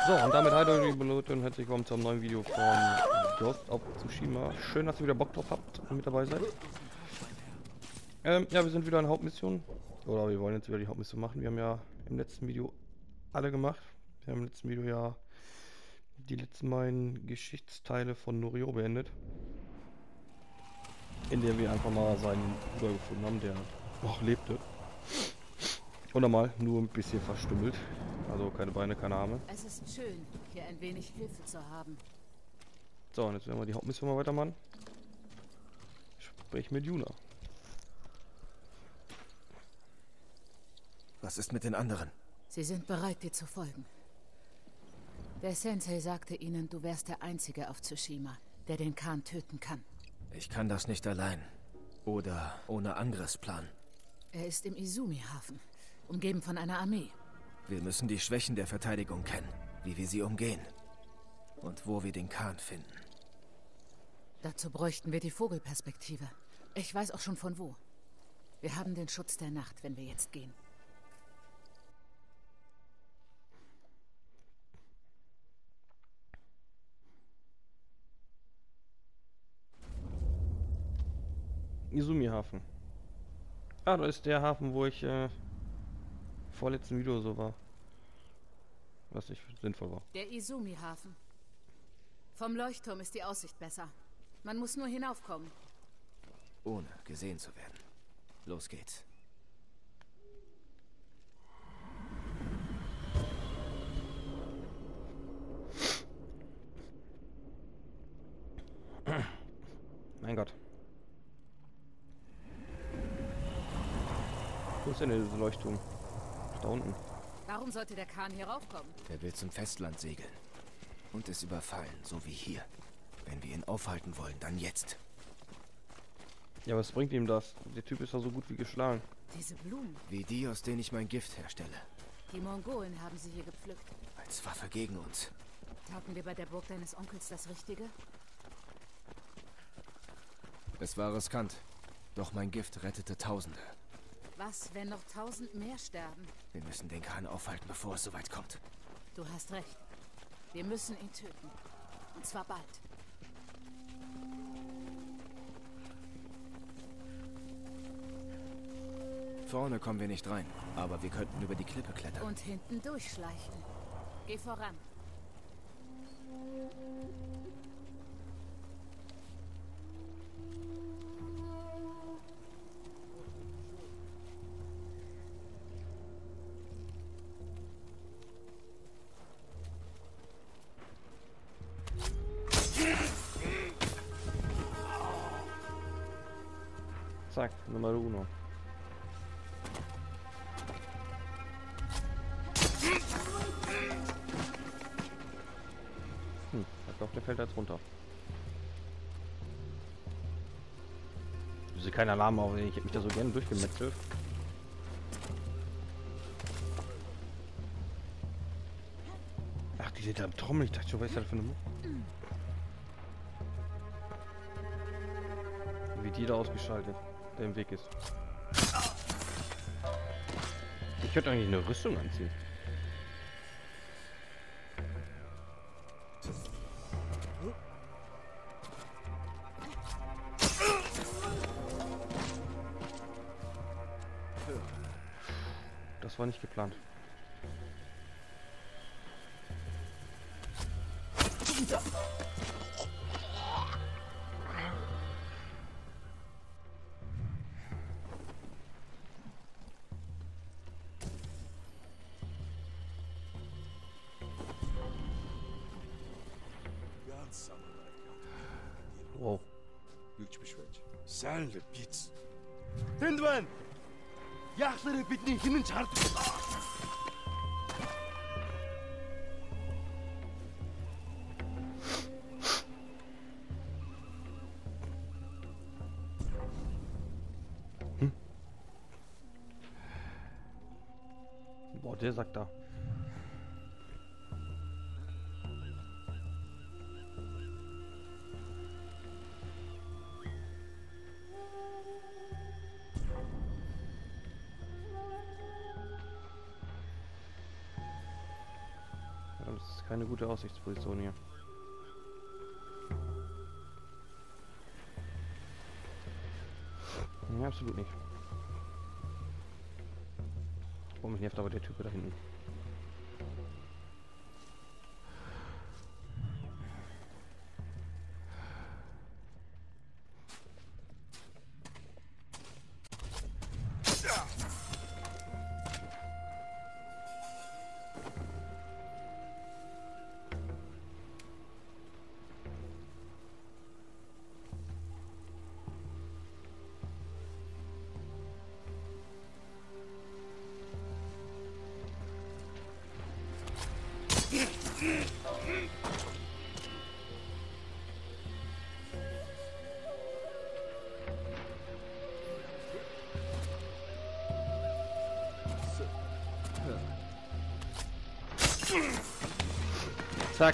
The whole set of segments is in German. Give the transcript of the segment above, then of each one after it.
So, und damit hallo liebe Leute und herzlich willkommen zu einem neuen Video von Ghost of Tsushima. Schön, dass ihr wieder Bock drauf habt und mit dabei seid. Ja, wir sind wieder in Hauptmission. Oder wir wollen jetzt wieder die Hauptmission machen. Wir haben ja im letzten Video alle gemacht. Wir haben im letzten Video ja die letzten beiden Geschichtsteile von Norio beendet. In dem wir einfach mal seinen Bruder gefunden haben, der noch lebte. Und nochmal nur ein bisschen verstümmelt. Also keine Beine, keine Arme. Es ist schön, hier ein wenig Hilfe zu haben. So, und jetzt werden wir die Hauptmission mal weitermachen. Sprich mit Yuna. Was ist mit den anderen? Sie sind bereit, dir zu folgen. Der Sensei sagte ihnen, du wärst der Einzige auf Tsushima, der den Khan töten kann. Ich kann das nicht allein. Oder ohne Angriffsplan. Er ist im Izumi-Hafen, umgeben von einer Armee. Wir müssen die Schwächen der Verteidigung kennen, wie wir sie umgehen. Und wo wir den Khan finden. Dazu bräuchten wir die Vogelperspektive. Ich weiß auch schon von wo. Wir haben den Schutz der Nacht, wenn wir jetzt gehen. Izumi-Hafen. Ah, da ist der Hafen, wo ich vorletzten Video so war. Was nicht sinnvoll war. Der Izumi-Hafen. Vom Leuchtturm ist die Aussicht besser. Man muss nur hinaufkommen. Ohne gesehen zu werden. Los geht's. Mein Gott. Wo ist denn dieser Leuchtturm? Da unten. Warum sollte der Khan hier raufkommen? Er will zum Festland segeln. Und es überfallen, so wie hier. Wenn wir ihn aufhalten wollen, dann jetzt. Ja, was bringt ihm das? Der Typ ist doch so gut wie geschlagen. Diese Blumen. Wie die, aus denen ich mein Gift herstelle. Die Mongolen haben sie hier gepflückt. Als Waffe gegen uns. Taten wir bei der Burg deines Onkels das Richtige? Es war riskant. Doch mein Gift rettete Tausende. Was, wenn noch 1000 mehr sterben? Wir müssen den Khan aufhalten, bevor es soweit kommt. Du hast recht. Wir müssen ihn töten. Und zwar bald. Vorne kommen wir nicht rein, aber wir könnten über die Klippe klettern. Und hinten durchschleichen. Geh voran. Zack, Nummer uno. Ich glaube, der fällt jetzt runter. Wieso kein Alarm auf? Ich hätte mich da so gerne durchgemetzelt. Ach, die sind da am Trommel. Ich dachte schon, was ist das für eine Mucke? Wird jeder ausgeschaltet, der im Weg ist. Ich könnte eigentlich eine Rüstung anziehen. Das war nicht geplant. Wow. Сайн л биз. Тэнд байна. Яахлаараа бидний хинэн чардаг. Boah, der sagt da. Das ist keine gute Aussichtsposition hier. Ja, absolut nicht. Oh, mich nervt aber der Typ da hinten. Zack.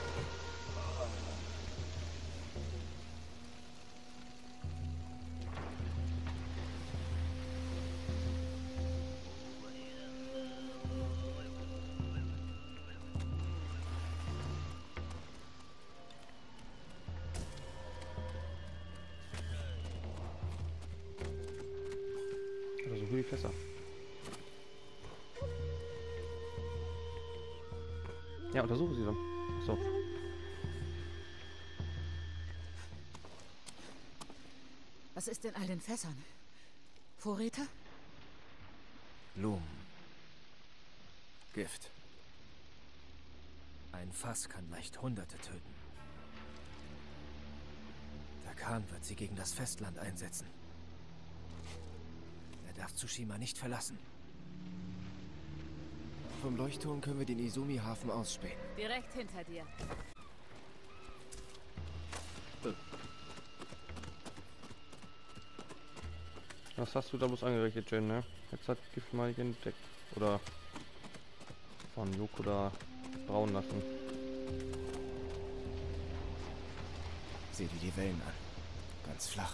Also die Fässer. Ja, untersuchen Sie dann. So. Was ist in all den Fässern? Vorräte? Blumen. Gift. Ein Fass kann leicht Hunderte töten. Der Khan wird sie gegen das Festland einsetzen. Er darf Tsushima nicht verlassen. Vom Leuchtturm können wir den Izumi-Hafen ausspähen. Direkt hinter dir. Was hast du da bloß angerichtet, Jen, ne? Jetzt hat Gift mal nicht entdeckt. Oder von Yoko da brauen lassen. Sieh dir die Wellen an. Ganz flach.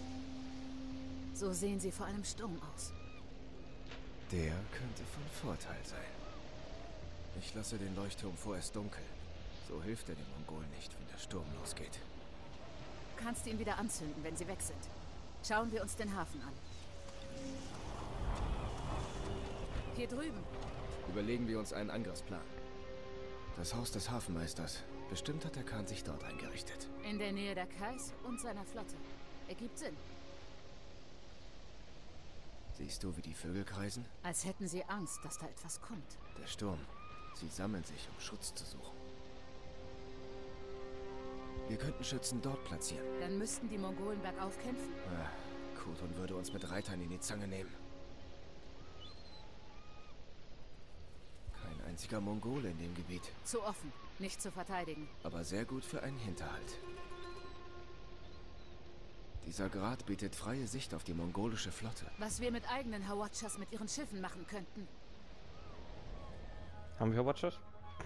So sehen sie vor einem Sturm aus. Der könnte von Vorteil sein. Ich lasse den Leuchtturm vorerst dunkel. So hilft er den Mongolen nicht, wenn der Sturm losgeht. Du kannst ihn wieder anzünden, wenn sie weg sind. Schauen wir uns den Hafen an. Hier drüben. Überlegen wir uns einen Angriffsplan. Das Haus des Hafenmeisters. Bestimmt hat der Khan sich dort eingerichtet. In der Nähe der Kais und seiner Flotte. Ergibt Sinn. Siehst du, wie die Vögel kreisen? Als hätten sie Angst, dass da etwas kommt. Der Sturm. Sie sammeln sich, um Schutz zu suchen. Wir könnten Schützen dort platzieren. Dann müssten die Mongolen bergauf kämpfen. Khotun würde uns mit Reitern in die Zange nehmen. Kein einziger Mongole in dem Gebiet. Zu offen, nicht zu verteidigen. Aber sehr gut für einen Hinterhalt. Dieser Grat bietet freie Sicht auf die mongolische Flotte. Was wir mit eigenen Hawatchas mit ihren Schiffen machen könnten. Haben wir Watchers?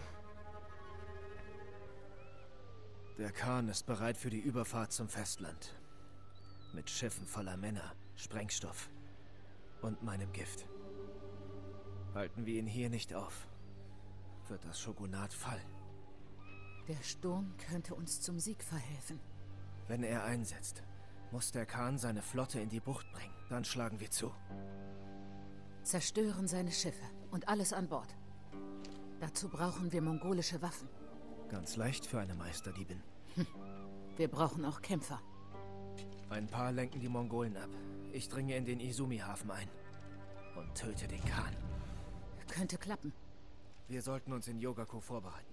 Der Khan ist bereit für die Überfahrt zum Festland. Mit Schiffen voller Männer, Sprengstoff und meinem Gift. Halten wir ihn hier nicht auf, wird das Shogunat fallen. Der Sturm könnte uns zum Sieg verhelfen. Wenn er einsetzt, muss der Khan seine Flotte in die Bucht bringen. Dann schlagen wir zu. Zerstören seine Schiffe und alles an Bord. Dazu brauchen wir mongolische Waffen. Ganz leicht für eine Meisterdiebin. Wir brauchen auch Kämpfer. Ein paar lenken die Mongolen ab. Ich dringe in den Izumi-Hafen ein und töte den Khan. Könnte klappen. Wir sollten uns in Yogaku vorbereiten.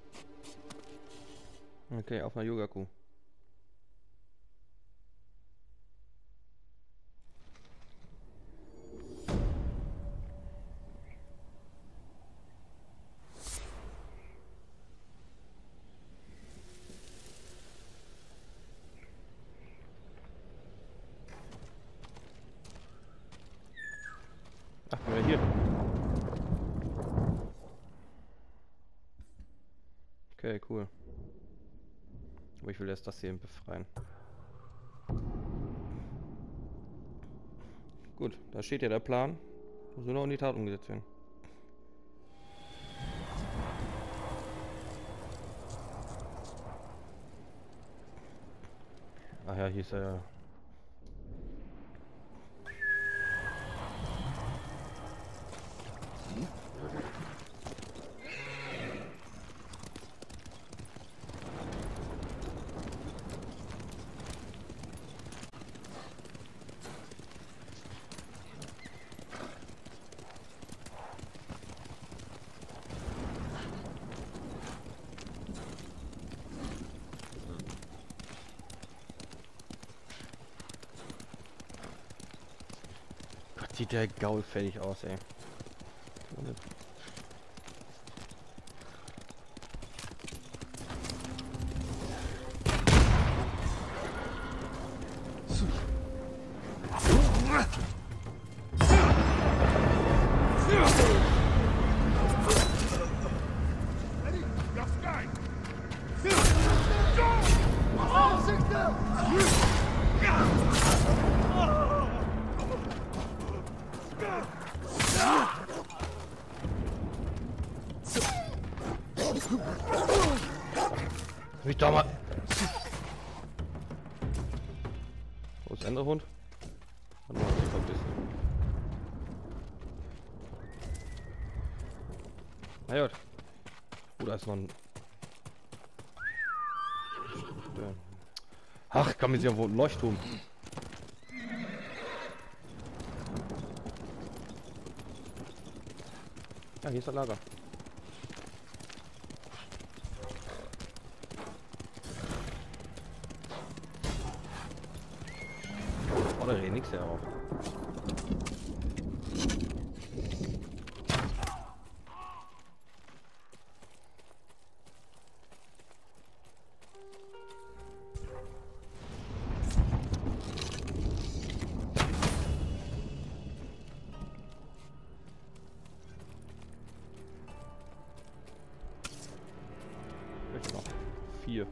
Okay, auf einer Yogaku. Ach, wir hier. Okay, cool. Aber ich will erst das hier befreien. Gut, da steht ja der Plan. Muss nur noch in die Tat umgesetzt werden. Ach ja, hier ist er ja. Gott, sieht der Gaul fertig aus, ey. Mich doch mal. Wo ist der andere Hund? Na gut. Oh, da ist noch ein. Ach, komm, jetzt irgendwo ein Leuchtturm. Ja, hier ist das Lager. Oh, da redet nichts ja auch. Noch 4.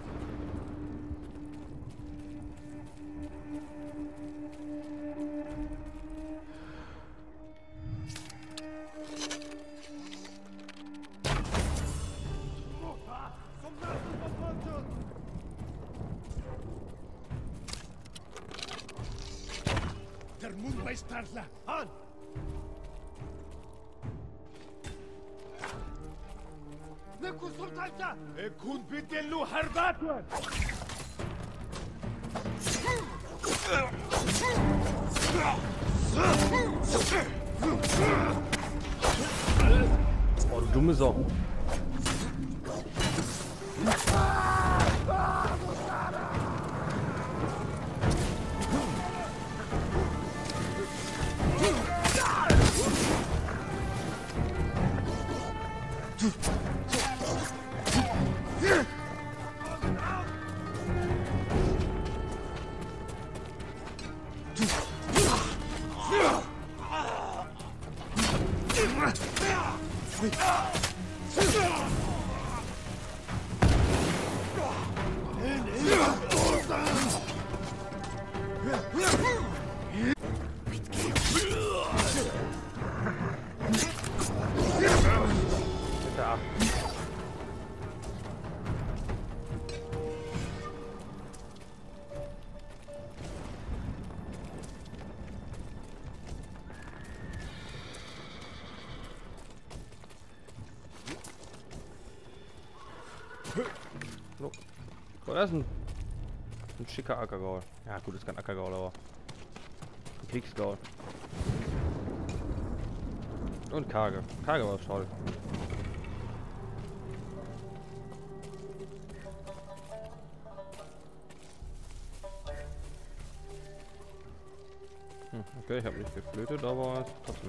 Der Mundmeisterler an! نكون سلطانك يكون بدل له حربات Oh, du dumme Sau. Da. So. Oh, das ist ein schicker Ackergaul. Ja gut, ist kein Ackergaul, aber ein Kriegsgaul. Und Karge. Karge war toll. Okay, ich habe nicht geflötet, aber trotzdem.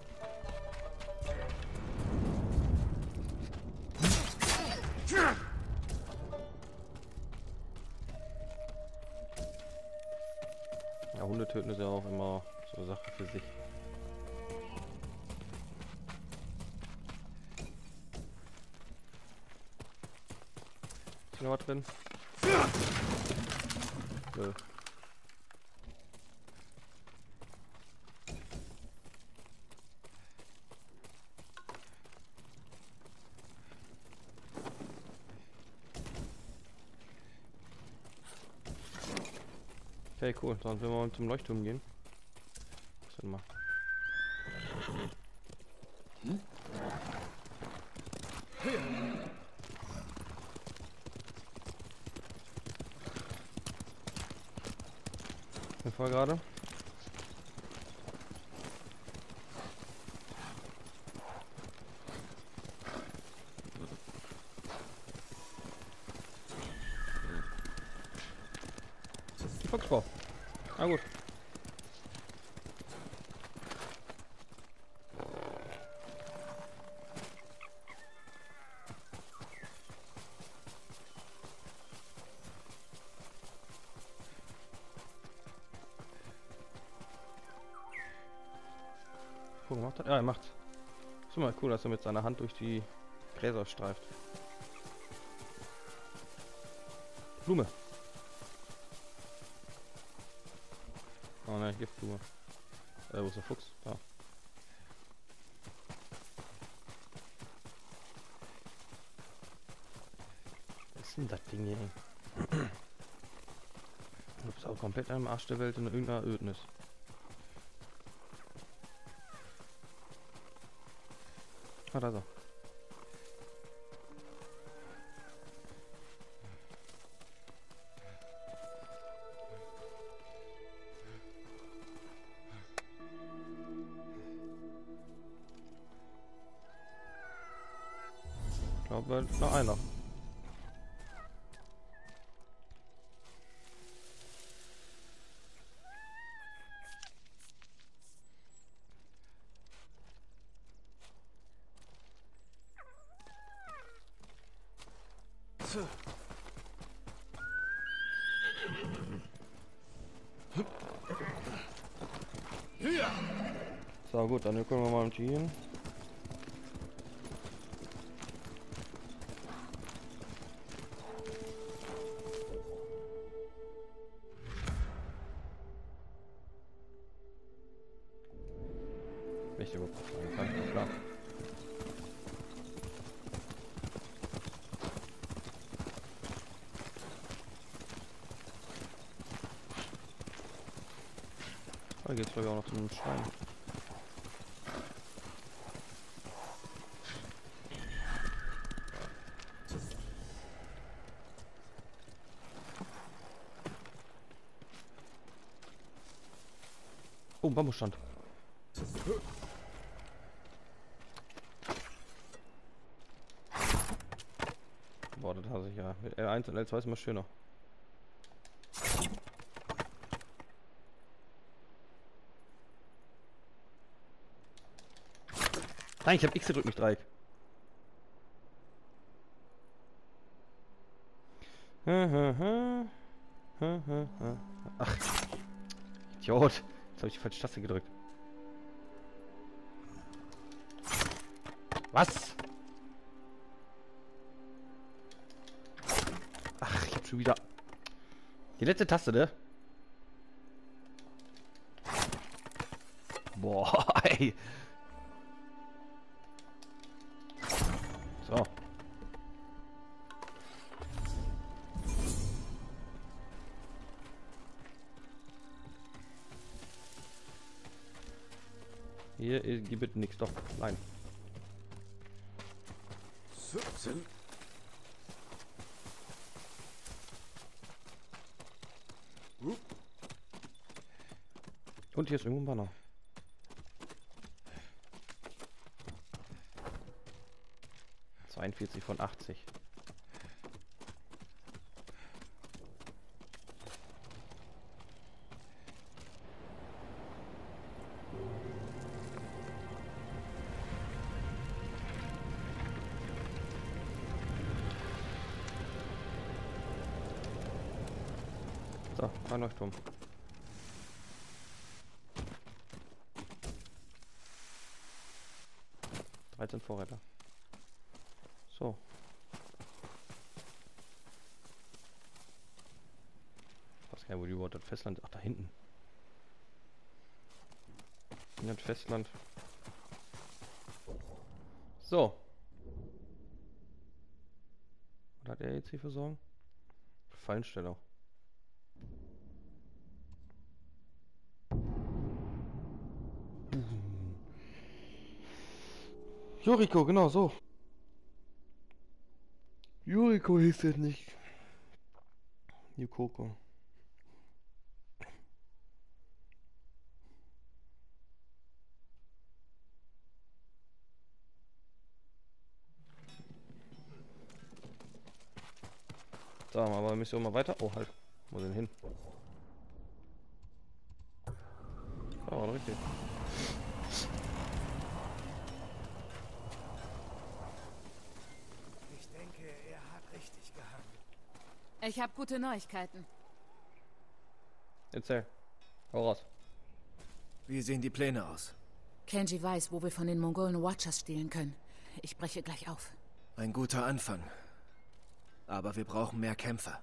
Ja, Hunde töten ist ja auch immer so eine Sache für sich. Ist noch was drin? Nö. Okay, cool. Dann werden wir mal zum Leuchtturm gehen. Was denn mal? Ich fahr gerade. Fuchsbau. Na gut. Guck, macht er? Ja, er macht's. Ist immer cool, dass er mit seiner Hand durch die Gräser streift. Blume. Oh ne, Giftblume. Wo ist der Fuchs? Da. Was ist denn das Ding hier? Du bist auch komplett am Arsch der Welt in irgendeiner Ödnis. Ah, da ist er. Ich glaube, noch einer. So gut, dann können wir mal mit hier hin. Nicht überhaupt kann, klar. Da geht's glaube ich auch noch zu einem Schrein. Oh, ein Bambusstand. Boah, das hasse ich ja. Mit L1 und L2 ist immer schöner. Nein, ich hab X gedrückt, nicht Dreieck. Ach, Idiot. Jetzt habe ich die falsche Taste gedrückt. Was? Ach, ich hab schon wieder... Die letzte Taste, ne? Boah, ey. So. Hier gibt nichts, doch. Nein. Und hier ist irgendwo ein Banner. von 80. So, ein Leuchtturm. Vorräte. So. Ich weiß gar nicht, wo die überhaupt das Festland... Ach, da hinten. In das Festland. So. Was hat er jetzt hier für Sorgen? Fallensteller. Yuriko, genau so. Yuriko hieß es nicht. Yukoko. So, aber Mission mal weiter. Oh, halt. Wo denn hin? Oh, war richtig. Ich denke, er hat richtig gehandelt. Ich habe gute Neuigkeiten. Erzähl. Hau raus. Wie sehen die Pläne aus? Kenji weiß, wo wir von den Mongolen Watchers stehlen können. Ich breche gleich auf. Ein guter Anfang. Aber wir brauchen mehr Kämpfer.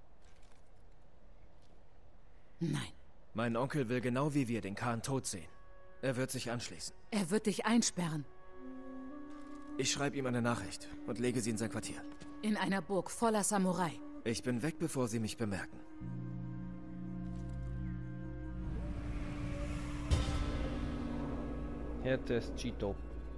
Nein. Mein Onkel will genau wie wir den Khan tot sehen. Er wird sich anschließen. Er wird dich einsperren. Ich schreibe ihm eine Nachricht und lege sie in sein Quartier. In einer Burg voller Samurai. Ich bin weg, bevor sie mich bemerken. Härtes Cheeto.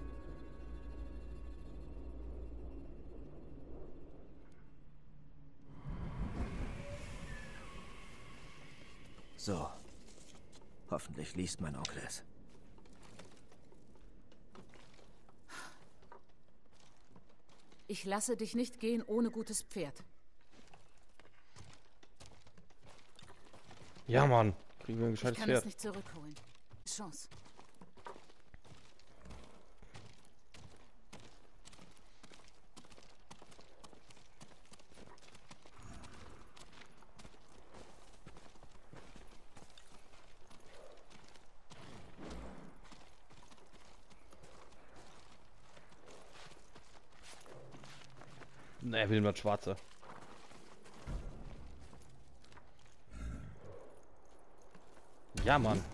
So. Hoffentlich liest mein Onkel es. Ich lasse dich nicht gehen ohne gutes Pferd. Ja, Mann. Kriegen wir ein Ich gescheites kann es Pferd. nicht zurückholen. Chance. Ne, er will nur das Schwarze. Ja, Mann.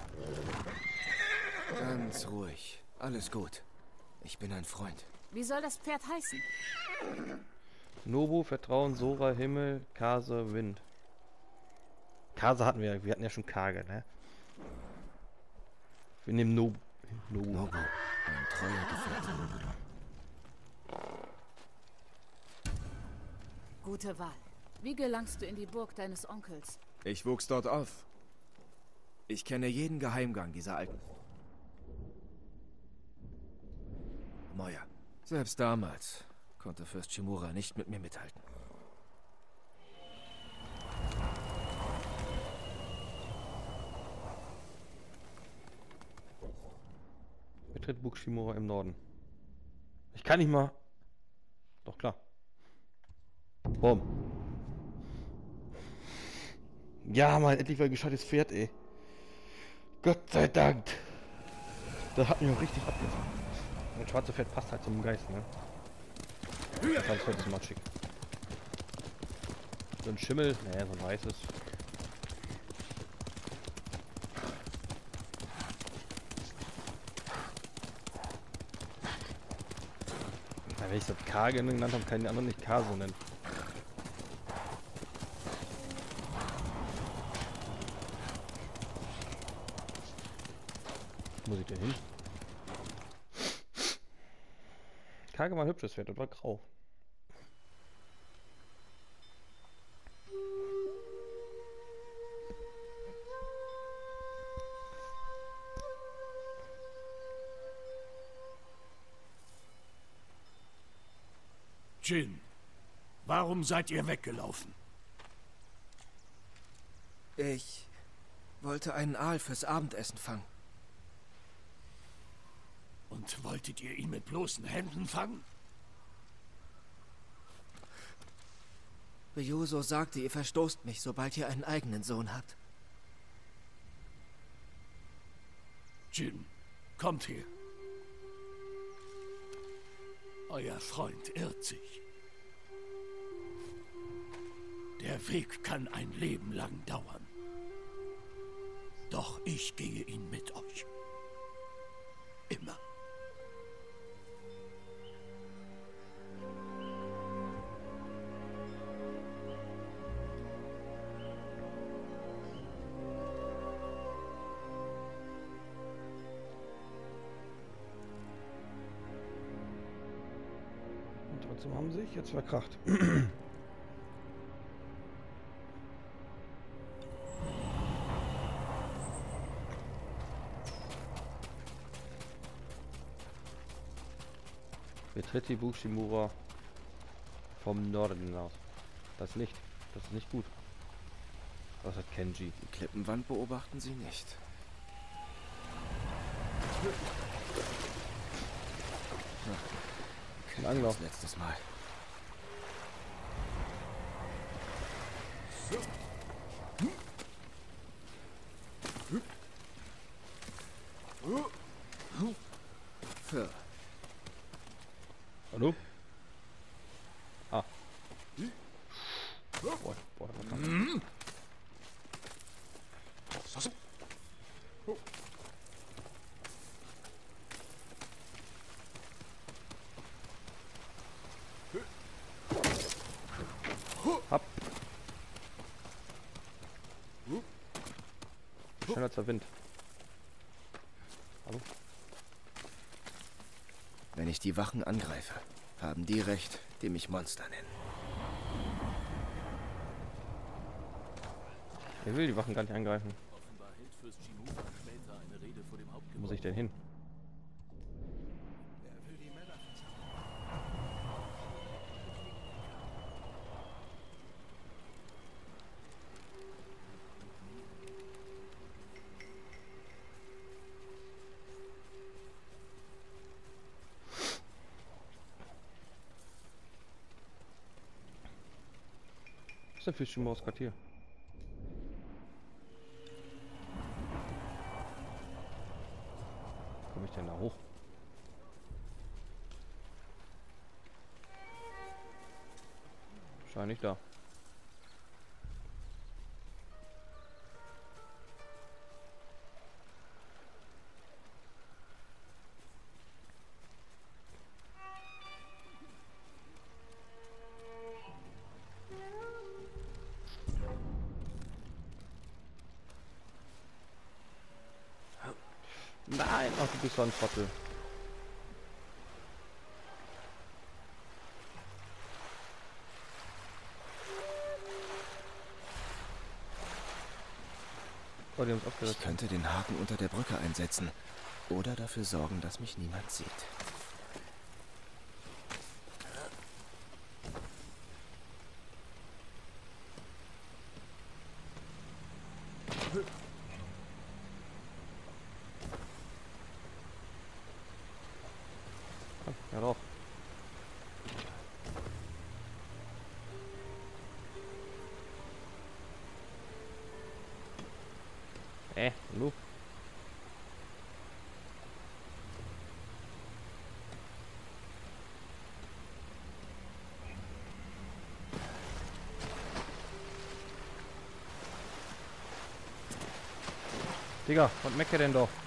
Ganz ruhig. Alles gut. Ich bin ein Freund. Wie soll das Pferd heißen? Nobu, Vertrauen, Sora, Himmel, Kase, Wind. Kase hatten wir. Wir hatten ja schon Kage, ne? Wir nehmen Nobu. Nobu, ein treuer Gefährte. Gute Wahl. Wie gelangst du in die Burg deines Onkels? Ich wuchs dort auf. Ich kenne jeden Geheimgang dieser alten Mäuer. Selbst damals konnte Fürst Shimura nicht mit mir mithalten. Betritt Burg Shimura im Norden. Ich kann nicht mal. Doch klar. Boom. Ja, Mann, endlich mal ein gescheites Pferd, ey. Gott sei Dank. Das hat mich auch richtig abgefahren. Ein schwarzes Pferd passt halt zum Geist, ne? Das Pferd ist matschig. So ein Schimmel, naja, so ein weißes. Ja, wenn ich das Kage genannt habe, kann ich den anderen nicht Kase nennen. Wo muss ich denn hin? Kage war ein hübsches Pferd, das war grau. Jin, warum seid ihr weggelaufen? Ich wollte einen Aal fürs Abendessen fangen. Und wolltet ihr ihn mit bloßen Händen fangen? Ryuzo sagte, ihr verstoßt mich, sobald ihr einen eigenen Sohn habt. Jin, kommt her. Euer Freund irrt sich. Der Weg kann ein Leben lang dauern. Doch ich gehe ihn mit euch. Immer. Trotzdem haben sie sich jetzt verkracht. Betritt die Bushimura vom Norden aus. Das Licht, das ist nicht gut. Was hat Kenji? Die Klippenwand beobachten sie nicht. Ein Angler. Das letztes Mal. Hallo? Ah. Boah, boah, das war knapp. Hopp. Schneller als der Wind. Hallo? Wenn ich die Wachen angreife, haben die recht, die mich Monster nennen. Wer will die Wachen gar nicht angreifen? Wo muss ich denn hin? Was ist denn für Shimuras Quartier? Wie komme ich denn da hoch? Wahrscheinlich da. Nein, ach, du bist so ein Trottel. Oh, die haben es Ich aufgerissen. könnte den Haken unter der Brücke einsetzen. Oder dafür sorgen, dass mich niemand sieht. Komm, ja doch. Hallo? Digga, was meckert denn doch?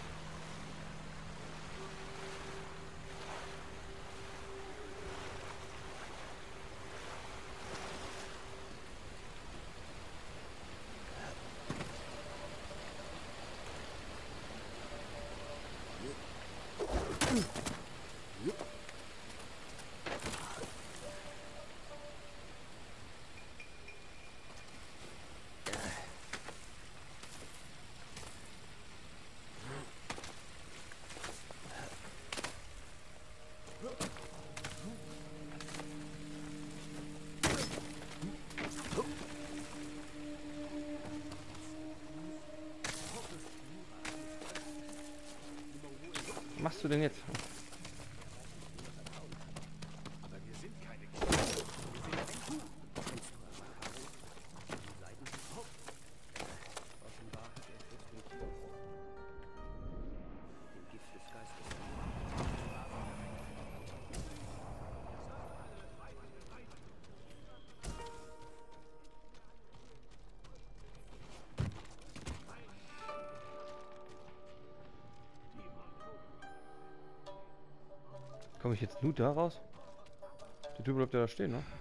Was machst du denn jetzt? Komme ich jetzt nur da raus? Der Typ bleibt ja da stehen, ne?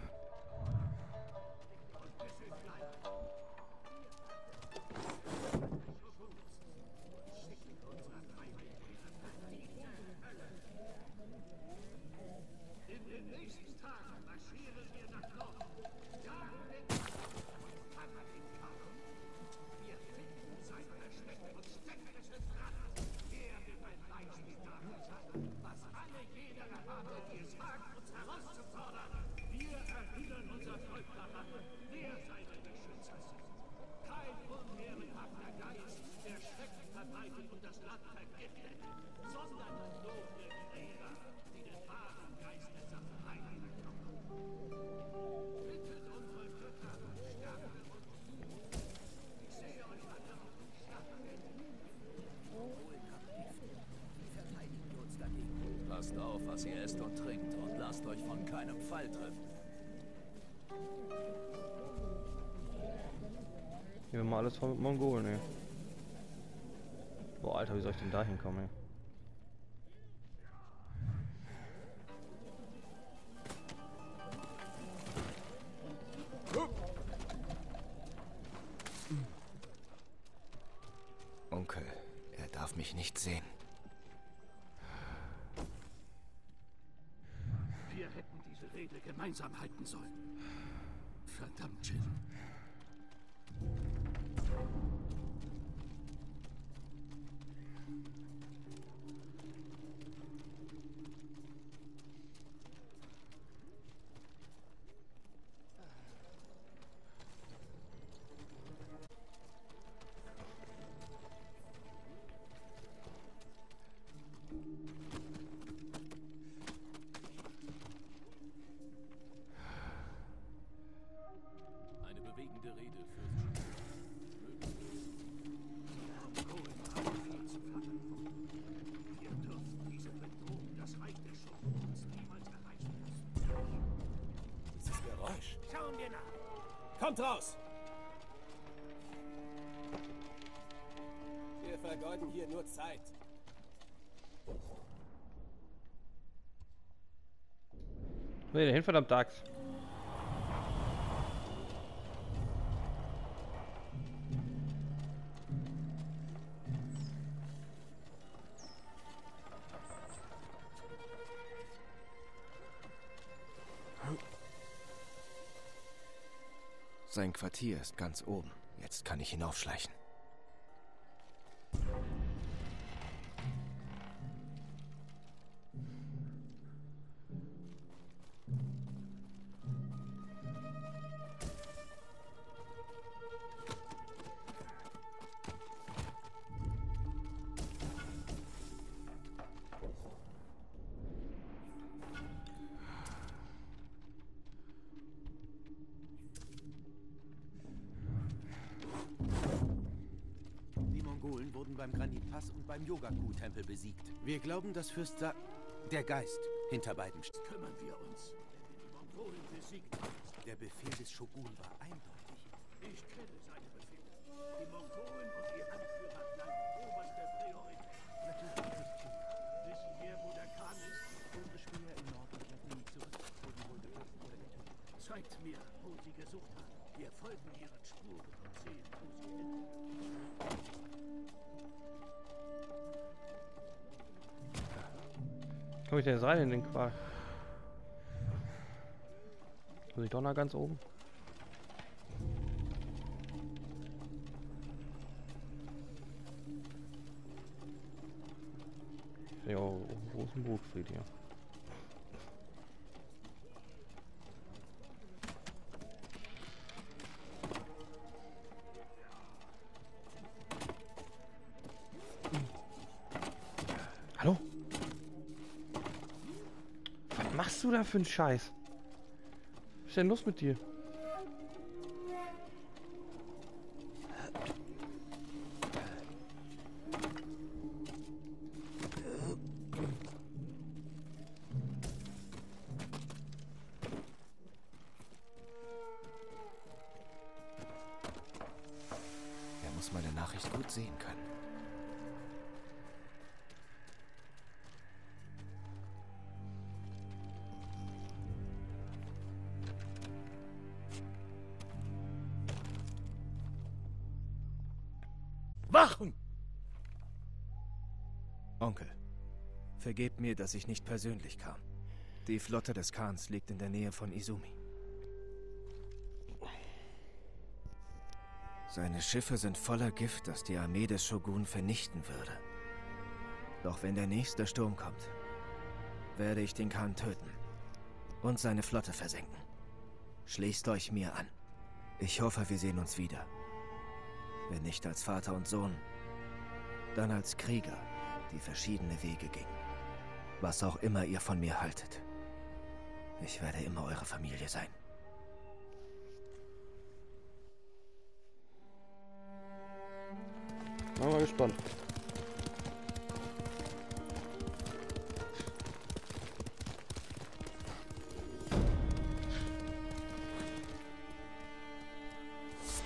auf, was ihr esst und trinkt und lasst euch von keinem Fall treffen. Hier haben wir alles voll mit Mongolen, ey. Boah, Alter, wie soll ich denn da hinkommen, ey? Onkel, er darf mich nicht sehen. Wir hätten diese Rede gemeinsam halten sollen. Verdammt, Jill. Eine bewegende Rede für Wir dürfen diese Bedrohung, das Reich der Schuppen, uns niemals erreichen lassen. Dieses Geräusch. Schauen wir nach. Kommt raus! Wir vergeuden hier nur Zeit. Wo ist der hin, verdammt Dachs? Sein Quartier ist ganz oben. Jetzt kann ich hinaufschleichen. Die Mongolen wurden beim Granitpass und beim Yogaku-Tempel besiegt. Wir glauben, dass Fürst der Geist hinter beiden steht. Kümmern wir uns. Die Mongolen besiegt. Der Befehl des Shogun war eindeutig. Ich kenne seine Befehle. Die Mongolen und ihr Anführer bleiben oberste Priorität. Natürlich. Wissen wir, wo der Khan ist? Unsere Späher im Norden kehrten nie zurück. Wurden wohl gefasst oder getötet. Zeigt mir, wo sie gesucht haben. Wir folgen ihren Spuren und sehen, wo sie hin. Komm ich denn jetzt rein in den Quark? Muss ich doch nach ganz oben? Ja, wo ist ein Burgfried hier? Hallo? Was machst du da für einen Scheiß? Was ist denn los mit dir? Er muss meine Nachricht gut sehen können. Wachen! Onkel, vergebt mir, dass ich nicht persönlich kam. Die Flotte des Khans liegt in der Nähe von Izumi. Seine Schiffe sind voller Gift, das die Armee des Shogun vernichten würde. Doch wenn der nächste Sturm kommt, werde ich den Khan töten und seine Flotte versenken. Schließt euch mir an. Ich hoffe, wir sehen uns wieder. Wenn nicht als Vater und Sohn, dann als Krieger, die verschiedene Wege gingen. Was auch immer ihr von mir haltet. Ich werde immer eure Familie sein. Bin mal gespannt.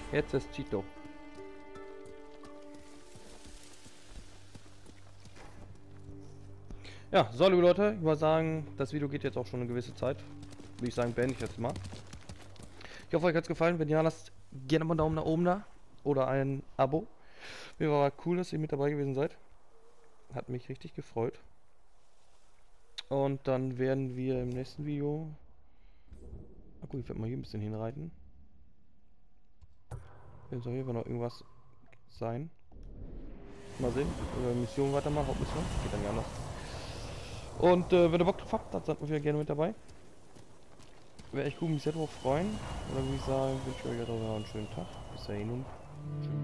Jetzt ist Cheeto. Ja, so liebe Leute, ich würde sagen, das Video geht jetzt auch schon eine gewisse Zeit. Würde ich sagen, beende ich jetzt mal. Ich hoffe, euch hat es gefallen. Wenn ja, lasst gerne mal einen Daumen nach oben da. Oder ein Abo. Mir war cool, dass ihr mit dabei gewesen seid. Hat mich richtig gefreut. Und dann werden wir im nächsten Video... Na gut, ich werde mal hier ein bisschen hinreiten. Hier soll hier noch irgendwas sein. Mal sehen. Mission weitermachen, Hauptmission. Geht dann ja anders. Und wenn ihr Bock drauf habt, dann seid ihr wieder gerne mit dabei. Wäre echt cool, mich sehr drauf freuen. Und dann würde ich sagen, wünsche ich euch noch einen schönen Tag. Bis dahin und tschüss.